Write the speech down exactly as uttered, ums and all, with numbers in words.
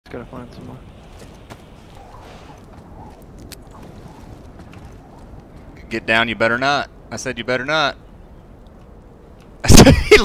Gotta find some more. Get down, you better not. I said you better not. I said he